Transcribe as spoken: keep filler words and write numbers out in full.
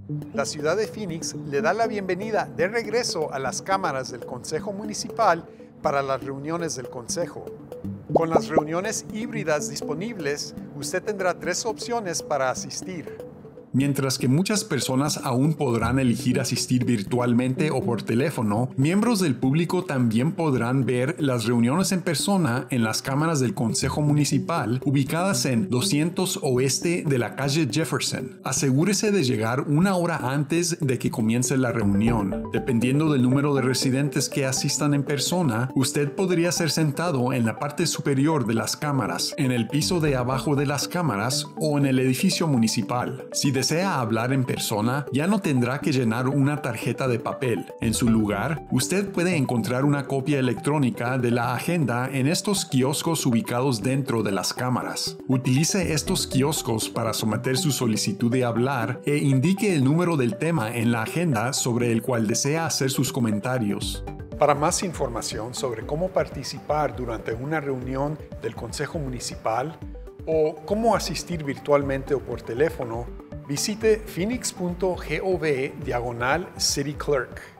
La ciudad de Phoenix le da la bienvenida de regreso a las cámaras del Consejo Municipal para las reuniones del Consejo. Con las reuniones híbridas disponibles, usted tendrá tres opciones para asistir. Mientras que muchas personas aún podrán elegir asistir virtualmente o por teléfono, miembros del público también podrán ver las reuniones en persona en las cámaras del Consejo Municipal ubicadas en doscientos Oeste de la calle Jefferson. Asegúrese de llegar una hora antes de que comience la reunión. Dependiendo del número de residentes que asistan en persona, usted podría ser sentado en la parte superior de las cámaras, en el piso de abajo de las cámaras o en el edificio municipal. Si desea hablar en persona, ya no tendrá que llenar una tarjeta de papel. En su lugar, usted puede encontrar una copia electrónica de la agenda en estos kioscos ubicados dentro de las cámaras. Utilice estos kioscos para someter su solicitud de hablar e indique el número del tema en la agenda sobre el cual desea hacer sus comentarios. Para más información sobre cómo participar durante una reunión del Consejo Municipal o cómo asistir virtualmente o por teléfono, visite phoenix punto gov diagonal city clerk.